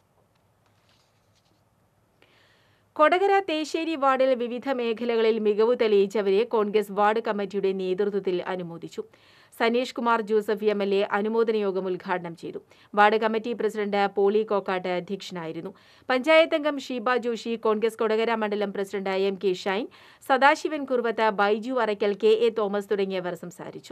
കൊടകര തേശ്ശേരി വാർഡിൽ വിവിധ മേഖലകളിൽ മികവ് തെളിയിച്ചവരെ കോൺഗ്രസ് വാർഡ് കമ്മിറ്റിയുടെ നേതൃത്വത്തിൽ അനുമോദിച്ചു. സനീഷ് കുമാർ ജോസഫ് MLA അനുമോദന യോഗം ഉദ്ഘാടനം ചെയ്തു. Ward committee president Poly Kokkatt അധ്യക്ഷനായിരുന്നു. പഞ്ചായത്ത് അംഗം ഷീബ ജോഷി, കോൺഗ്രസ് കൊടകര മണ്ഡലം president MK Shine, Sadasivan Kuruvath, Baiju Araykkal, KA Thomas തുടങ്ങിയവർ സംസാരിച്ചു.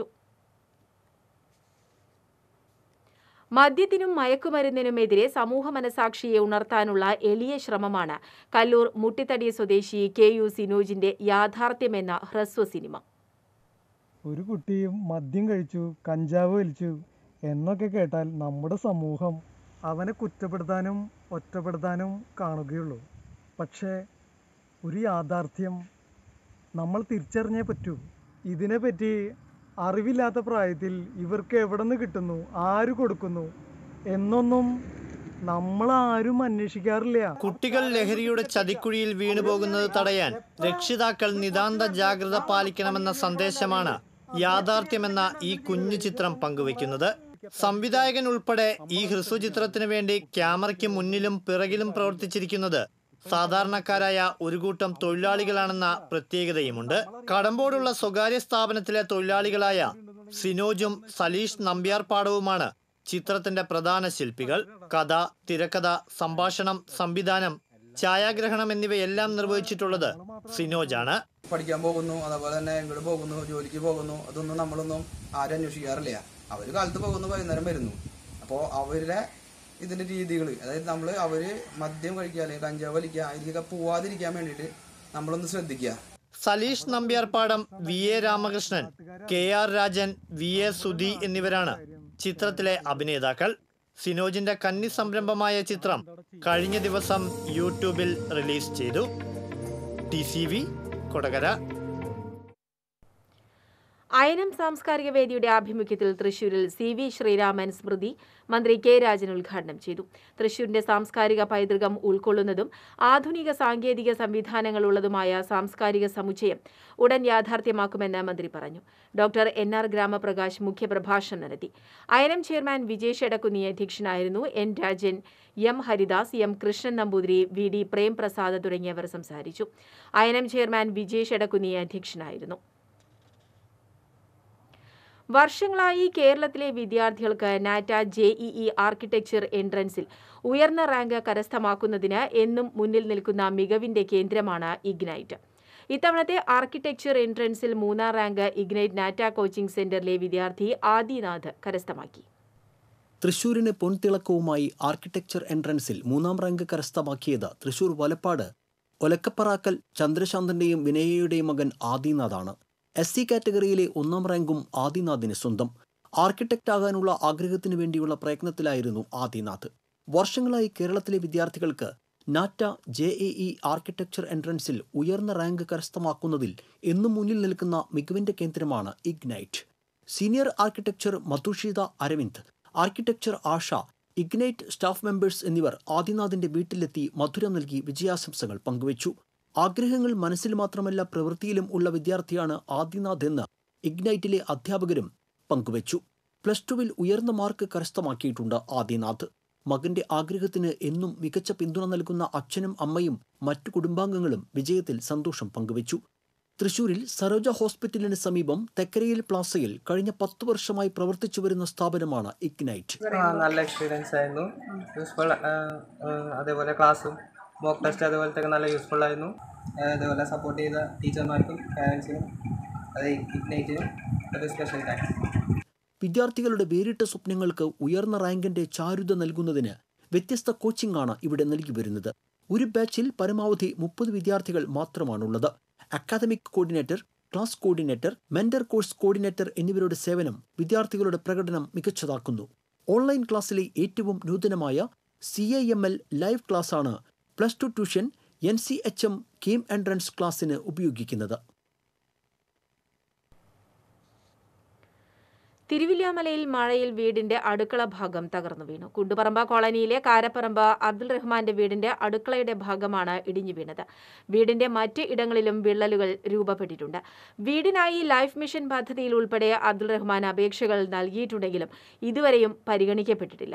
മദ്യത്തിനും മയക്കുമരുന്നിനുമെതിരെ സമൂഹ മനസാക്ഷിയെ ഉണർത്താനുള്ള എളിയ ശ്രമമാണ് കല്ലൂർ മുട്ടിത്തടി സ്വദേശി KU സിനോജിന്റെ യാഥാർത്ഥ്യമെന്ന ഹ്രസ്വ സിനിമ. ഒരു കുട്ടിയും മദ്യം കഴിച്ചു, കഞ്ചാവ് വലിച്ചു എന്നൊക്കെ കേട്ടാൽ നമ്മുടെ സമൂഹം അവനെ കുറ്റപ്പെടുത്താനും ഒറ്റപ്പെടുത്താനും കാണുകയുള്ളൂ. പക്ഷേ ഒരു യാഥാർത്ഥ്യം നമ്മൾ തിരിച്ചറിഞ്ഞേ പറ്റൂ. ഇതിനെപ്പറ്റി അറിവില്ലാത്ത പ്രായത്തിൽ ഇവർക്ക് എവിടെ നിന്ന് കിട്ടുന്നു, ആര് കൊടുക്കുന്നു എന്നൊന്നും നമ്മളാരും അന്വേഷിക്കാറില്ല. കുട്ടികൾ ലഹരിയുടെ ചതിക്കുഴിയിൽ വീണുപോകുന്നത് തടയാൻ രക്ഷിതാക്കൾ നിതാന്ത ജാഗ്രത പാലിക്കണമെന്ന സന്ദേശമാണ് യാഥാർത്ഥ്യമെന്ന ഈ കുഞ്ഞു ചിത്രം പങ്കുവെക്കുന്നത്. സംവിധായകൻ ഉൾപ്പെടെ ഈ ഹ്രസ്വചിത്രത്തിന് വേണ്ടി ക്യാമറയ്ക്ക് മുന്നിലും പിറകിലും പ്രവർത്തിച്ചിരിക്കുന്നത് സാധാരണക്കാരായ ഒരു കൂട്ടം തൊഴിലാളികളാണെന്ന പ്രത്യേകതയുമുണ്ട്. കടമ്പോടുള്ള സ്വകാര്യ സ്ഥാപനത്തിലെ തൊഴിലാളികളായ സിനോജും സലീഷ് നമ്പ്യാർപാടവുമാണ് ചിത്രത്തിന്റെ പ്രധാന ശില്പികൾ. കഥ, തിരക്കഥ, സംഭാഷണം, സംവിധാനം, ഛായാഗ്രഹണം എന്നിവയെല്ലാം നിർവഹിച്ചിട്ടുള്ളത് സിനോജാണ്. പഠിക്കാൻ പോകുന്നു, അതുപോലെ തന്നെ ഇങ്ങോട്ട് പോകുന്നു, ജോലിക്ക് പോകുന്നു, അതൊന്നും നമ്മളൊന്നും ആരും അന്വേഷിക്കാറില്ല. അവർ കാലത്ത് പോകുന്നു, വൈകുന്നേരം വരുന്നു. അപ്പോൾ അവരുടെ ഇതിൻ്റെ രീതികൾ, അതായത് അവർ മദ്യം കഴിക്കുക അല്ലെങ്കിൽ കഞ്ചാവ് വലിക്കുക അതിലേക്ക് പോവാതിരിക്കാൻ വേണ്ടിയിട്ട് നമ്മളൊന്ന് ശ്രദ്ധിക്കുക. Saleesh നമ്പ്യാർപാടം, VA Ramakrishnan, KR Rajan, VA Sudhi എന്നിവരാണ് ചിത്രത്തിലെ അഭിനേതാക്കൾ. സിനോജിന്റെ കന്നി സംരംഭമായ ചിത്രം കഴിഞ്ഞ ദിവസം യൂട്യൂബിൽ റിലീസ് ചെയ്തു. TCV കൊടകര. അയനം സാംസ്കാരിക വേദിയുടെ ആഭിമുഖ്യത്തിൽ തൃശൂരിൽ CV ശ്രീരാമൻ സ്മൃതി മന്ത്രി K. രാജൻ ഉദ്ഘാടനം ചെയ്തു. തൃശൂരിന്റെ സാംസ്കാരിക പൈതൃകം ഉൾക്കൊള്ളുന്നതും ആധുനിക സാങ്കേതിക സംവിധാനങ്ങളുള്ളതുമായ സാംസ്കാരിക സമുച്ചയം ഉടൻ യാഥാർത്ഥ്യമാക്കുമെന്ന് മന്ത്രി പറഞ്ഞു. ഡോക്ടർ NR ഗ്രാമപ്രകാശ് മുഖ്യപ്രഭാഷണം നടത്തി. അയനം ചെയർമാൻ വിജേഷ് എടക്കുന്നി അധ്യക്ഷനായിരുന്നു. N. Rajan, M. Haridas, M. Krishnan Namboothiri, VD Prem Prasad തുടങ്ങിയവർ സംസാരിച്ചു. അയനം ചെയർമാൻ വിജേഷ് എടക്കുന്നി അധ്യക്ഷനായിരുന്നു. വർഷങ്ങളായി കേരളത്തിലെ വിദ്യാർത്ഥികൾക്ക് നാറ്റ JEE ആർക്കിടെക്ചർ എൻട്രൻസിൽ ഉയർന്ന റാങ്ക് കരസ്ഥമാക്കുന്നതിന് എന്നും മുന്നിൽ നിൽക്കുന്ന മികവിന്റെ കേന്ദ്രമാണ് ഇഗ്നൈറ്റ്. ഇത്തവണത്തെ ആർക്കിടെക്ചർ എൻട്രൻസിൽ 3ാം റാങ്ക് ഇഗ്നൈറ്റ് നാറ്റ കോച്ചിംഗ് സെന്ററിലെ വിദ്യാർത്ഥി ആദിനാഥ് കരസ്ഥമാക്കി. തൃശൂരിന് പൊൻതിളക്കവുമായി ആർക്കിടെക്ചർ എൻട്രൻസിൽ 3ാം റാങ്ക് കരസ്ഥമാക്കിയത് തൃശൂർ വലപ്പാട് ഒലക്കപ്പറാക്കൽ ചന്ദ്രശാന്തന്റെയും വിനയയുടെയും മകൻ ആദിനാഥാണ്. SC കാറ്റഗറിയിലെ 1ാം റാങ്കും ആദിനാഥിന് സ്വന്തം. ആർക്കിടെക്റ്റ് ആകാനുള്ള ആഗ്രഹത്തിനു വേണ്ടിയുള്ള പ്രയത്നത്തിലായിരുന്നു ആദിനാഥ്. വർഷങ്ങളായി കേരളത്തിലെ വിദ്യാർത്ഥികൾക്ക് നാറ്റ JEE ആർക്കിടെക്ചർ എൻട്രൻസിൽ ഉയർന്ന റാങ്ക് കരസ്ഥമാക്കുന്നതിൽ എന്നും മുന്നിൽ നിൽക്കുന്ന മികവിന്റെ കേന്ദ്രമാണ് Ignite. Senior architecture Madhushitha Aravind, architecture Asha, Ignite staff members എന്നിവർ ആദിനാഥിന്റെ വീട്ടിലെത്തി മധുരം നൽകി വിജയാശംസകൾ പങ്കുവച്ചു. ആഗ്രഹങ്ങൾ മനസ്സിൽ മാത്രമല്ല പ്രവൃത്തിയിലും ഉള്ള വിദ്യാർത്ഥിയാണ് ആദിനാഥ് എന്ന് ഇഗ്നൈറ്റിലെ അധ്യാപകരും പങ്കുവച്ചു. +2-ൽ ഉയർന്ന മാർക്ക് കരസ്ഥമാക്കിയിട്ടുണ്ട് ആദിനാഥ്. മകന്റെ ആഗ്രഹത്തിന് എന്നും മികച്ച പിന്തുണ നൽകുന്ന അച്ഛനും അമ്മയും മറ്റു കുടുംബാംഗങ്ങളും വിജയത്തിൽ സന്തോഷം പങ്കുവച്ചു. തൃശൂരിൽ സരോജ ഹോസ്പിറ്റലിന് സമീപം തെക്കരയിൽ പ്ലാസയിൽ കഴിഞ്ഞ 10 വർഷമായി പ്രവർത്തിച്ചു വരുന്ന സ്ഥാപനമാണ് ഇഗ്നൈറ്റ്. നല്ല എക്സ്പീരിയൻസ് ആയിരുന്നു. യൂസ്ഫുൾ, അതേപോലെ ക്ലാസ്സും മോക്ക് ടെസ്റ്റ് അതുപോലത്തെ നല്ല യൂസ്ഫുൾ ആയിരുന്നു. അതേപോലെ സപ്പോർട്ട് ചെയ്ത ടീച്ചർമാർക്കും പാരൻസിനും ഇഗ്നൈറ്റിനും ഒരു സ്പെഷ്യൽ താങ്ക്സ്. വിദ്യാർത്ഥികളുടെ വേറിട്ട സ്വപ്നങ്ങൾക്ക് ഉയർന്ന റാങ്കിന്റെ ചാരുത നൽകുന്നതിന് വ്യത്യസ്ത കോച്ചിംഗ് ആണ് ഇവിടെ നൽകി വരുന്നത്. ഒരു ബാച്ചിൽ പരമാവധി 30 വിദ്യാർത്ഥികൾ മാത്രമാണുള്ളത്. Academic coordinator, class coordinator, mentor course coordinator എന്നിവരുടെ സേവനം വിദ്യാർത്ഥികളുടെ പ്രകടനം മികച്ചതാക്കുന്നു. ഓൺലൈൻ ക്ലാസ്സിലെ ഏറ്റവും നൂതനമായ CIML ലൈവ് ക്ലാസ്സാണ് +2 ട്യൂഷൻ NCHM കീം എൻട്രൻസ് ക്ലാസ്സിന് ഉപയോഗിക്കുന്നത്. തിരുവില്യാമലയിൽ മഴയിൽ വീടിന്റെ അടുക്കള ഭാഗം തകർന്നു വീണു. കുണ്ടുപറമ്പ കോളനിയിലെ കാരപ്പറമ്പ് അബ്ദുൾ റഹ്മാന്റെ വീടിന്റെ അടുക്കളയുടെ ഭാഗമാണ് ഇടിഞ്ഞു വീണത്. വീടിന്റെ മറ്റ് ഇടങ്ങളിലും വിള്ളലുകൾ രൂപപ്പെട്ടിട്ടുണ്ട്. വീടിനായി ലൈഫ് മിഷൻ പദ്ധതിയിൽ ഉൾപ്പെടെ അബ്ദുൾ റഹ്മാൻ അപേക്ഷകൾ നൽകിയിട്ടുണ്ടെങ്കിലും ഇതുവരെയും പരിഗണിക്കപ്പെട്ടിട്ടില്ല.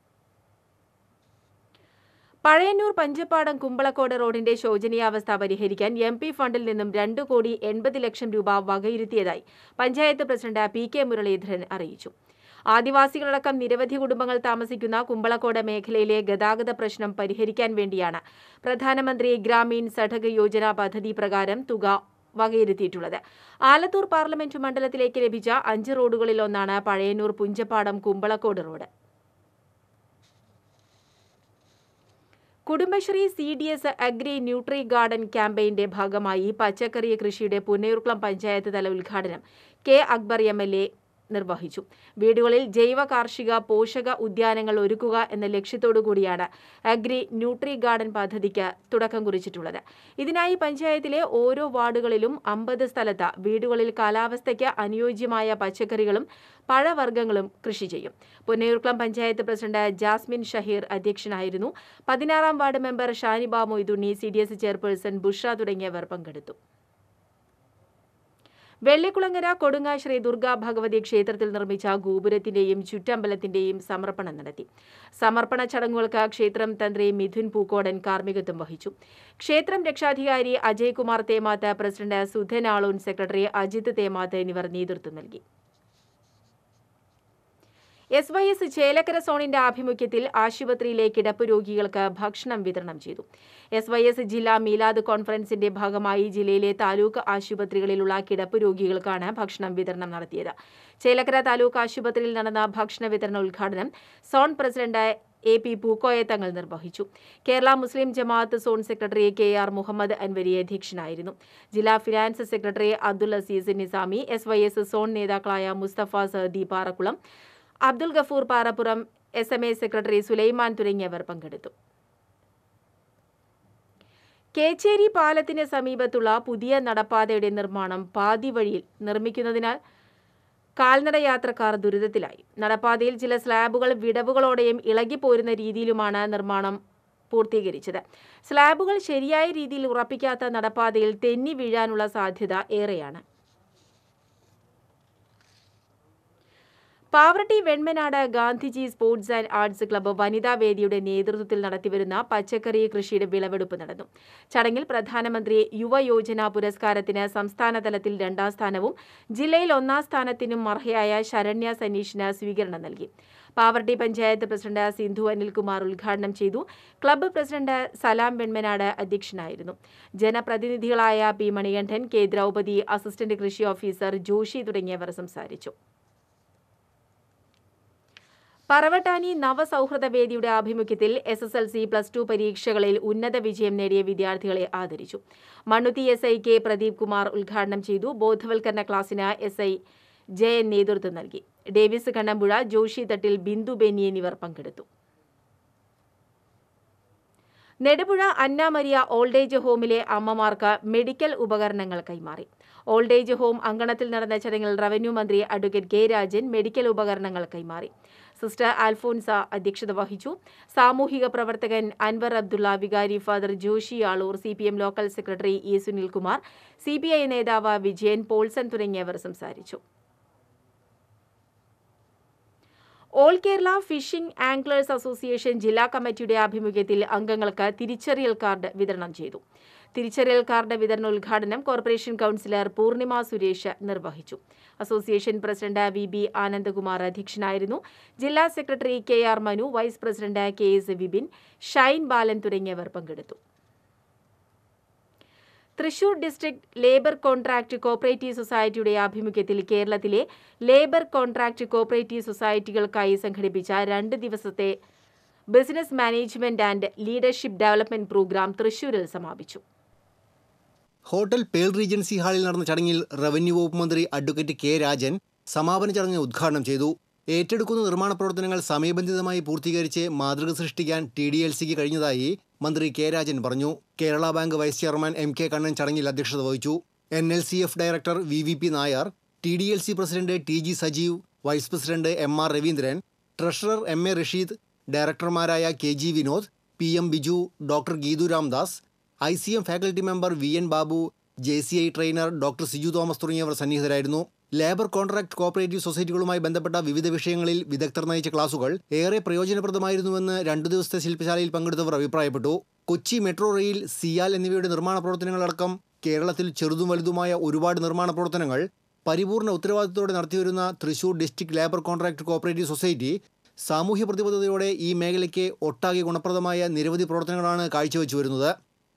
പഴയന്നൂർ പഞ്ചപ്പാടം കുമ്പളക്കോട് റോഡിന്റെ ശോചനീയാവസ്ഥ പരിഹരിക്കാൻ MP ഫണ്ടിൽ നിന്നും 2,80,00,000 രൂപ വകയിരുത്തിയതായി പഞ്ചായത്ത് പ്രസിഡന്റ് PK മുരളീധരൻ അറിയിച്ചു. ആദിവാസികളടക്കം നിരവധി കുടുംബങ്ങൾ താമസിക്കുന്ന കുമ്പളക്കോട് മേഖലയിലെ ഗതാഗത പ്രശ്നം പരിഹരിക്കാൻ വേണ്ടിയാണ് പ്രധാനമന്ത്രി ഗ്രാമീൺ സഡക് യോജന പദ്ധതി പ്രകാരം തുക വകയിരുത്തിയിട്ടുള്ളത്. ആലത്തൂർ പാർലമെന്റ് മണ്ഡലത്തിലേക്ക് ലഭിച്ച 5 റോഡുകളിൽ ഒന്നാണ് Pazhayannur Punchappadam Kumbalakode road. Kudumbashree CDS agri nutri garden ക്യാമ്പയിന്റെ ഭാഗമായി പച്ചക്കറി കൃഷിയുടെ പുന്നയൂർക്കുളം പഞ്ചായത്ത് തല ഉദ്ഘാടനം K. അക്ബർ MLA നിർവഹിച്ചു. വീടുകളിൽ ജൈവ കാർഷിക പോഷക ഉദ്യാനങ്ങൾ ഒരുക്കുക എന്ന ലക്ഷ്യത്തോടു കൂടിയാണ് അഗ്രി ന്യൂട്രി ഗാർഡൻ പദ്ധതിക്ക് തുടക്കം കുറിച്ചിട്ടുള്ളത്. ഇതിനായി പഞ്ചായത്തിലെ ഓരോ വാർഡുകളിലും 50 സ്ഥലത്ത് വീടുകളിൽ കാലാവസ്ഥയ്ക്ക് അനുയോജ്യമായ പച്ചക്കറികളും പഴവർഗ്ഗങ്ങളും കൃഷി ചെയ്യും. പുന്നയൂർക്കുളം പഞ്ചായത്ത് പ്രസിഡന്റ് ജാസ്മിൻ ഷഹീർ അധ്യക്ഷനായിരുന്നു. 16ാം ward member Shaniba Moythunni, CDS chairperson Bushra തുടങ്ങിയവർ പങ്കെടുത്തു. വെള്ളിക്കുളങ്ങര കൊടുങ്ങ ശ്രീ ദുർഗാ ഭഗവതി ക്ഷേത്രത്തിൽ നിർമ്മിച്ച ഗോപുരത്തിന്റെയും ചുറ്റമ്പലത്തിന്റെയും സമർപ്പണം നടത്തി. സമർപ്പണ ചടങ്ങുകൾക്ക് ക്ഷേത്രം തന്ത്രി മിഥുൻ പൂക്കോടൻ കാർമ്മികത്വം വഹിച്ചു. ക്ഷേത്രം രക്ഷാധികാരി അജയ് കുമാർ തേമാത്ത്, പ്രസിഡന്റ് സുധൻ ആളൂൻ, സെക്രട്ടറി അജിത് തേമാത്ത് എന്നിവർ നേതൃത്വം നൽകി. SYS ചേലക്കര സോണിന്റെ ആഭിമുഖ്യത്തിൽ ആശുപത്രിയിലെ കിടപ്പ് രോഗികൾക്ക് ഭക്ഷണം വിതരണം ചെയ്തു. SYS ജില്ലാ മീലാദ് കോൺഫറൻസിന്റെ ഭാഗമായി ജില്ലയിലെ താലൂക്ക് ആശുപത്രികളിലുള്ള കിടപ്പ് രോഗികൾക്കാണ് ഭക്ഷണം വിതരണം നടത്തിയത്. ചേലക്കര താലൂക്ക് ആശുപത്രിയിൽ നടന്ന ഭക്ഷണ വിതരണ ഉദ്ഘാടനം zone president AP Pookoya Thangal നിർവഹിച്ചു. Kerala Muslim Jamaath zone secretary KR Muhammad Anwari അധ്യക്ഷനായിരുന്നു. ജില്ലാ finance secretary Abdul Aziz Nizami, SYS zone നേതാക്കളായ മുസ്തഫ സഹദി പാറക്കുളം, അബ്ദുൽ ഗഫൂർ പാറപ്പുറം, SMA സെക്രട്ടറി സുലൈമാൻ തുടങ്ങിയവർ പങ്കെടുത്തു. കേച്ചേരി പാലത്തിന് സമീപത്തുള്ള പുതിയ നടപ്പാതയുടെ നിർമ്മാണം പാതി വഴിയിൽ നിർമ്മിക്കുന്നതിനാൽ കാൽനട യാത്രക്കാർ ദുരിതത്തിലായി. നടപ്പാതയിൽ ചില സ്ലാബുകൾ വിടവുകളോടെയും ഇളകിപ്പോരുന്ന രീതിയിലുമാണ് നിർമ്മാണം പൂർത്തീകരിച്ചത്. സ്ലാബുകൾ ശരിയായ രീതിയിൽ ഉറപ്പിക്കാത്ത നടപ്പാതയിൽ തെന്നി വീഴാനുള്ള സാധ്യത ഏറെയാണ്. Pavaratty Venmanad Gandhiji sports and arts club വനിതാ വേദിയുടെ നേതൃത്വത്തിൽ നടത്തിവരുന്ന പച്ചക്കറി കൃഷിയുടെ വിളവെടുപ്പ് നടന്നു. ചടങ്ങിൽ പ്രധാനമന്ത്രി യുവയോജന പുരസ്കാരത്തിന് സംസ്ഥാന തലത്തിൽ 2ാം സ്ഥാനവും ജില്ലയിൽ 1ാം സ്ഥാനത്തിനും അർഹയായ ശരണ്യ സനീഷിന് സ്വീകരണം നൽകി. പാവറട്ടി പഞ്ചായത്ത് പ്രസിഡന്റ് സിന്ധു അനിൽകുമാർ ഉദ്ഘാടനം ചെയ്തു. ക്ലബ്ബ് പ്രസിഡന്റ് സലാം വെൺമനാട് അധ്യക്ഷനായിരുന്നു. ജനപ്രതിനിധികളായ P Manikandan, K Draupadi, assistant കൃഷി ഓഫീസർ ജോഷി തുടങ്ങിയവർ സംസാരിച്ചു. പറവട്ടാനി നവസൗഹൃദ വേദിയുടെ ആഭിമുഖ്യത്തിൽ SSLC +2 പരീക്ഷകളിൽ ഉന്നത വിജയം നേടിയ വിദ്യാർത്ഥികളെ ആദരിച്ചു. മണ്ണുത്തി SI കെ പ്രദീപ് കുമാർ ഉദ്ഘാടനം ചെയ്തു. ബോധവൽക്കരണ ക്ലാസിന് SI ജയൻ നേതൃത്വം നൽകി. ഡേവിസ് കണ്ണമ്പുഴ, ജോഷി തട്ടിൽ, ബിന്ദു ബെന്നി എന്നിവർ പങ്കെടുത്തു. Nedupuzha Anna Maria old age ഹോമിലെ അമ്മമാർക്ക് മെഡിക്കൽ ഉപകരണങ്ങൾ കൈമാറി. ഓൾഡ് ഏജ് ഹോം അങ്കണത്തിൽ നടന്ന ചടങ്ങിൽ റവന്യൂ മന്ത്രി അഡ്വക്കേറ്റ് കെ രാജൻ മെഡിക്കൽ ഉപകരണങ്ങൾ കൈമാറി. സിസ്റ്റർ ആൽഫോൻസ അധ്യക്ഷത വഹിച്ചു. സാമൂഹിക പ്രവർത്തകൻ അൻവർ അബ്ദുള്ള, വികാരി father Joshi Aloor, CPM local secretary E Sunilkumar, CPI നേതാവ് വിജയൻ പോൾസൺ തുടങ്ങിയവർ സംസാരിച്ചു. All Kerala fishing anglers association ജില്ലാ കമ്മിറ്റിയുടെ ആഭിമുഖ്യത്തിൽ അംഗങ്ങൾക്ക് തിരിച്ചറിയൽ കാർഡ് വിതരണം ചെയ്തു. തിരിച്ചറിയൽ കാർഡ് വിതരണ ഉദ്ഘാടനം കോർപ്പറേഷൻ കൗൺസിലർ പൂർണിമ സുരേഷ് നിർവഹിച്ചു. അസോസിയേഷൻ പ്രസിഡന്റ് VB ആനന്ദകുമാർ അധ്യക്ഷനായിരുന്നു. ജില്ലാ secretary KR Manu, vice president KS Vipin, Shine Balan തുടങ്ങിയവർ പങ്കെടുത്തു. Thrissur district labour contract cooperative സൊസൈറ്റിയുടെ ആഭിമുഖ്യത്തിൽ കേരളത്തിലെ ലേബർ കോൺട്രാക്ട് കോപ്പറേറ്റീവ് സൊസൈറ്റികൾക്കായി സംഘടിപ്പിച്ച 2 ദിവസത്തെ business management and leadership development programme തൃശൂരിൽ സമാപിച്ചു. ഹോട്ടൽ പേൾ റീജൻസി ഹാളിൽ നടന്ന ചടങ്ങിൽ റവന്യൂ വകുപ്പ് മന്ത്രി അഡ്വക്കേറ്റ് കെ രാജൻ സമാപന ചടങ്ങ് ഉദ്ഘാടനം ചെയ്തു. ഏറ്റെടുക്കുന്ന നിർമ്മാണ പ്രവർത്തനങ്ങൾ സമയബന്ധിതമായി പൂർത്തീകരിച്ച് മാതൃക സൃഷ്ടിക്കാൻ TDLCക്ക് കഴിഞ്ഞതായി മന്ത്രി കെ രാജൻ പറഞ്ഞു. Kerala bank vice chairman MK Kannan ചടങ്ങിൽ അധ്യക്ഷത വഹിച്ചു. NLCF director VVP Nair, TDLC president TG Sajeev, vice president MR Raveendran, treasurer MA Rasheed, ഡയറക്ടർമാരായ KG Vinod, PM Biju, doctor Geethu Ramdas, ICM faculty member VN Babu, JCI trainer doctor Siju Thomas തുടങ്ങിയവർ സന്നിഹിതരായിരുന്നു. ലേബർ കോൺട്രാക്ട് കോപ്പറേറ്റീവ് സൊസൈറ്റികളുമായി ബന്ധപ്പെട്ട വിവിധ വിഷയങ്ങളിൽ വിദഗ്ധർ നയിച്ച ക്ലാസുകൾ ഏറെ പ്രയോജനപ്രദമായിരുന്നുവെന്ന് 2 ദിവസത്തെ ശില്പശാലയിൽ പങ്കെടുത്തവർ അഭിപ്രായപ്പെട്ടു. കൊച്ചി മെട്രോ റെയിൽ, സിയാൽ എന്നിവയുടെ നിർമ്മാണ പ്രവർത്തനങ്ങളടക്കം കേരളത്തിൽ ചെറുതും വലുതുമായ ഒരുപാട് നിർമ്മാണ പ്രവർത്തനങ്ങൾ പരിപൂർണ്ണ ഉത്തരവാദിത്തത്തോടെ നടത്തിവരുന്ന Thrissur district labour contract cooperative society സാമൂഹ്യ പ്രതിബദ്ധതയോടെ ഈ മേഖലയ്ക്ക് ഒട്ടാകെ ഗുണപ്രദമായ നിരവധി പ്രവർത്തനങ്ങളാണ് കാഴ്ചവെച്ചു വരുന്നത്.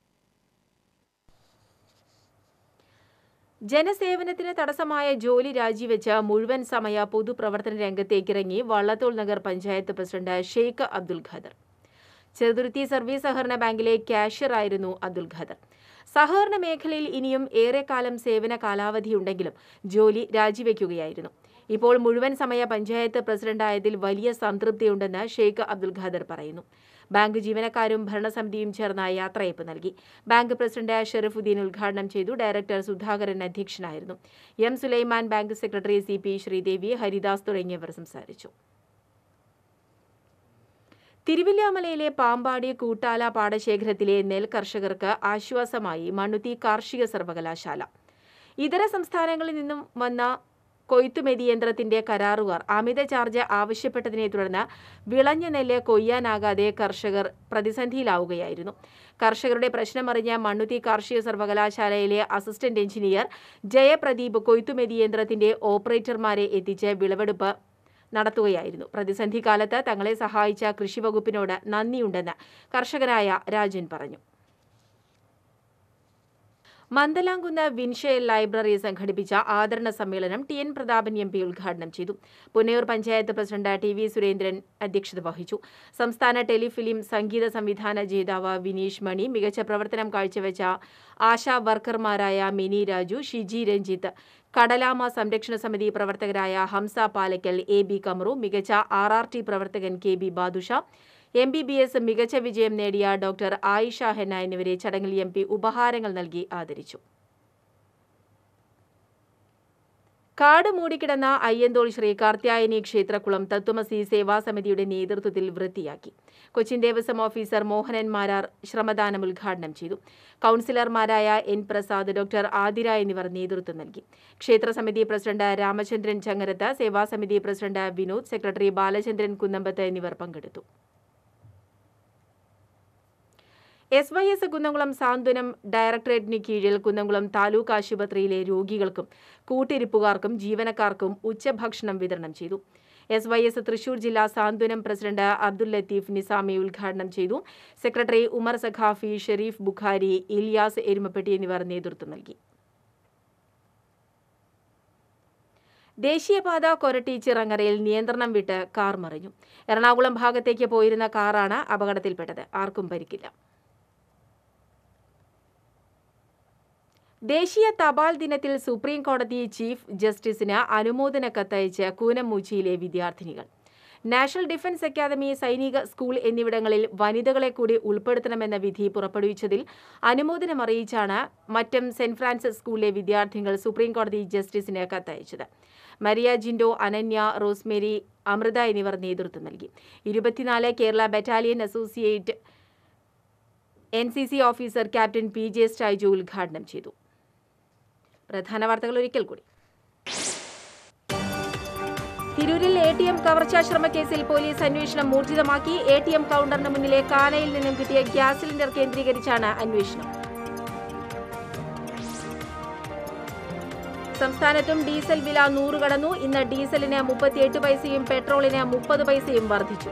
ജനസേവനത്തിന് തടസ്സമായ ജോലി രാജിവെച്ച് മുഴുവൻ സമയ പൊതുപ്രവർത്തന രംഗത്തേക്കിറങ്ങി വള്ളത്തോൾ നഗർ പഞ്ചായത്ത് പ്രസിഡന്റ് ഷെയ്ഖ് അബ്ദുൽ ഖാദർ. ചെറുതുരുത്തി സർവീസ് സഹകരണ ബാങ്കിലെ ക്യാഷ്യറായിരുന്നു അബ്ദുൽ ഖാദർ. സഹകരണ മേഖലയിൽ ഇനിയും ഏറെക്കാലം സേവന കാലാവധിയുണ്ടെങ്കിലും ജോലി രാജിവെക്കുകയായിരുന്നു. ഇപ്പോൾ മുഴുവൻ സമയ പഞ്ചായത്ത് പ്രസിഡന്റായതിൽ വലിയ സംതൃപ്തിയുണ്ടെന്ന് ഷെയ്ഖ് അബ്ദുൽ ഖാദർ പറയുന്നു. ബാങ്ക് ജീവനക്കാരും ഭരണസമിതിയും ചേർന്ന യാത്രയയപ്പ് നൽകി. ബാങ്ക് പ്രസിഡന്റ് ഷെറഫുദ്ദീൻ ഉദ്ഘാടനം ചെയ്തു. ഡയറക്ടർ സുധാകരൻ അധ്യക്ഷനായിരുന്നു. M Sulaiman, bank secretary CP Sreedevi, Haridas തുടങ്ങിയവർ സംസാരിച്ചു. തിരുവില്യാമലയിലെ പാമ്പാടി കൂട്ടാല പാടശേഖരത്തിലെ നെൽ കർഷകർക്ക് ആശ്വാസമായി മണ്ണുത്തി കാർഷിക സർവകലാശാല. ഇതര സംസ്ഥാനങ്ങളിൽ നിന്നും വന്ന കൊയ്ത്തുമെതി യന്ത്രത്തിന്റെ കരാറുകാർ അമിത ചാർജ് ആവശ്യപ്പെട്ടതിനെ തുടർന്ന് വിളഞ്ഞ നെല്ല് കൊയ്യാനാകാതെ കർഷകർ പ്രതിസന്ധിയിലാവുകയായിരുന്നു. കർഷകരുടെ പ്രശ്നമറിഞ്ഞ മണ്ണുത്തി കാർഷിക സർവകലാശാലയിലെ അസിസ്റ്റന്റ് എഞ്ചിനീയർ ജയപ്രദീപ് കൊയ്ത്തുമെതി യന്ത്രത്തിന്റെ ഓപ്പറേറ്റർമാരെ എത്തിച്ച് വിളവെടുപ്പ് നടത്തുകയായിരുന്നു. പ്രതിസന്ധി കാലത്ത് തങ്ങളെ സഹായിച്ച കൃഷിവകുപ്പിനോട് നന്ദിയുണ്ടെന്ന് കർഷകനായ രാജൻ പറഞ്ഞു. മന്ദലാംകുന്ന് വിൻഷയൽ ലൈബ്രറി സംഘടിപ്പിച്ച ആദരണ സമ്മേളനം TN പ്രതാപൻ MP ഉദ്ഘാടനം ചെയ്തു. പുന്നയൂർ പഞ്ചായത്ത് പ്രസിഡന്റ് TV സുരേന്ദ്രൻ അധ്യക്ഷത വഹിച്ചു. സംസ്ഥാന ടെലിഫിലിം സംഗീത സംവിധാന ജേതാവ് വിനീഷ് മണി, മികച്ച പ്രവർത്തനം കാഴ്ചവെച്ച ആശാ വർക്കർമാരായ മിനി രാജു, ഷിജി രഞ്ജിത്ത്, കടലാമ സംരക്ഷണ സമിതി പ്രവർത്തകരായ ഹംസ പാലക്കൽ, AB കമറു, മികച്ച RRT പ്രവർത്തകൻ KB ബാദുഷ, MBBS മികച്ച വിജയം നേടിയ ഡോക്ടർ ആയിഷ ഹെന്ന എന്നിവരെ ചടങ്ങിൽ MP ഉപഹാരങ്ങൾ നൽകി ആദരിച്ചു. കാട് മൂടിക്കിടന്ന അയ്യന്തോൾ ശ്രീ കാർത്യായനി ക്ഷേത്രക്കുളം തത്വമസി സേവാസമിതിയുടെ നേതൃത്വത്തിൽ വൃത്തിയാക്കി. കൊച്ചിൻ ദേവസ്വം ഓഫീസർ മോഹനൻ മാരാർ ശ്രമദാനം ഉദ്ഘാടനം ചെയ്തു. കൗൺസിലർമാരായ എൻ പ്രസാദ്, ഡോക്ടർ ആതിര എന്നിവർ നേതൃത്വം നൽകി. ക്ഷേത്രസമിതി പ്രസിഡന്റ് രാമചന്ദ്രൻ ചങ്ങരത്ത്, സേവാസമിതി പ്രസിഡന്റ് വിനോദ്, സെക്രട്ടറി ബാലചന്ദ്രൻ കുന്നമ്പത്ത് എന്നിവർ പങ്കെടുത്തു. SYS കുന്നംകുളം സാന്ത്വനം ഡയറക്ടറേറ്റിന് കീഴിൽ കുന്നംകുളം താലൂക്ക് ആശുപത്രിയിലെ രോഗികൾക്കും കൂട്ടിരിപ്പുകാർക്കും ജീവനക്കാർക്കും ഉച്ചഭക്ഷണം വിതരണം ചെയ്തു. SYS തൃശൂർ ജില്ലാ സാന്ത്വനം പ്രസിഡന്റ് അബ്ദുൽ ലത്തീഫ് നിസാമി ഉദ്ഘാടനം ചെയ്തു. സെക്രട്ടറി ഉമർ സഖാഫി, ഷെരീഫ് ബുഖാരി, ഇലിയാസ് എരുമപ്പെട്ടി എന്നിവർ നേതൃത്വം നൽകി. ദേശീയപാത കൊരട്ടി ചിറങ്ങരയിൽ നിയന്ത്രണം വിട്ട് കാർ മറിഞ്ഞു. എറണാകുളം ഭാഗത്തേക്ക് പോയിരുന്ന കാറാണ് അപകടത്തിൽപ്പെട്ടത്. ആർക്കും പരിക്കില്ല. ദേശീയ തപാൽ ദിനത്തിൽ സുപ്രീം കോടതി ചീഫ് ജസ്റ്റിസിന് അനുമോദന കത്തയച്ച് കൂനംമൂച്ചിയിലെ വിദ്യാർത്ഥിനികൾ. നാഷണൽ ഡിഫൻസ് അക്കാദമി, സൈനിക സ്കൂൾ എന്നിവിടങ്ങളിൽ വനിതകളെ കൂടി ഉൾപ്പെടുത്തണമെന്ന വിധി പുറപ്പെടുവിച്ചതിൽ അനുമോദനമറിയിച്ചാണ് മറ്റം സെന്റ് ഫ്രാൻസിസ് സ്കൂളിലെ വിദ്യാർത്ഥികൾ സുപ്രീം കോടതി ജസ്റ്റിസിന് കത്തയച്ചത്. മരിയ ജിൻഡോ, അനന്യ, റോസ്മേരി, അമൃത എന്നിവർ നേതൃത്വം നൽകി. 24 Kerala battalion associate NCC officer captain PJ Stiju ഉദ്ഘാടനം ചെയ്തു. പ്രധാന വാർത്തകൾ ഒരിക്കൽ കൂടി. തിരൂരിൽ ATM കവർച്ചാ ശ്രമക്കേസിൽ പോലീസ് അന്വേഷണം ഊർജിതമാക്കി. ATM കൗണ്ടറിന് മുന്നിലെ കാനയിൽ നിന്നും കിട്ടിയ ഗ്യാസ് സിലിണ്ടർ കേന്ദ്രീകരിച്ചാണ് അന്വേഷണം. സംസ്ഥാനത്തും ഡീസൽ വില 100 കടന്നു. ഇന്ന് ഡീസലിന് 38 പൈസയും പെട്രോളിന് 30 പൈസയും വർദ്ധിച്ചു.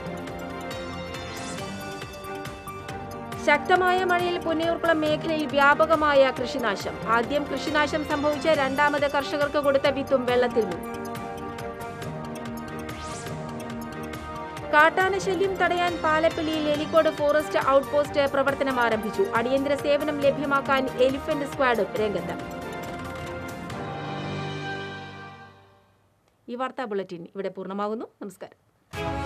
ശക്തമായ മഴയിൽ പുന്നയൂർക്കുളം മേഖലയിൽ വ്യാപകമായ കൃഷിനാശം. ആദ്യം കൃഷിനാശം സംഭവിച്ച രണ്ടാമത് കർഷകർക്ക് കൊടുത്ത വിത്തും വെള്ളത്തിൽ മുങ്ങി. കാട്ടാന ശല്യം തടയാൻ പാലപ്പിള്ളിയിൽ എലിക്കോട് ഫോറസ്റ്റ് ഔട്ട്പോസ്റ്റ് പ്രവർത്തനം ആരംഭിച്ചു. അടിയന്തര സേവനം ലഭ്യമാക്കാൻ എലിഫന്റ് സ്ക്വാഡും രംഗത്ത്. ഈ വാർത്താ ബുള്ളറ്റിൻ ഇവിടെ പൂർണ്ണമാകുന്നു. നമസ്കാരം.